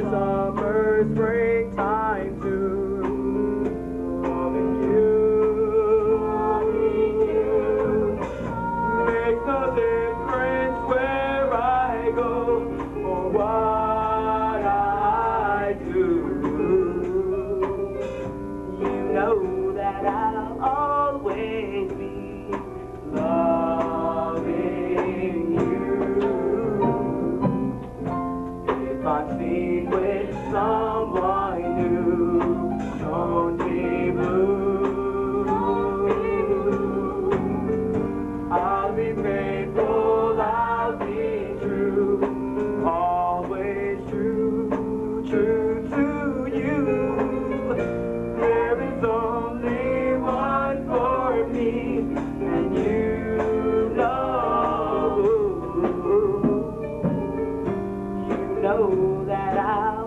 summer, springtime too. Loving you makes no difference where I go or what I do. You know that I'll always be loving you. If I'm seen with someone new, don't be blue. I'll be faithful, I'll be true, always true, true to you. There is only one for me, and you know that I'll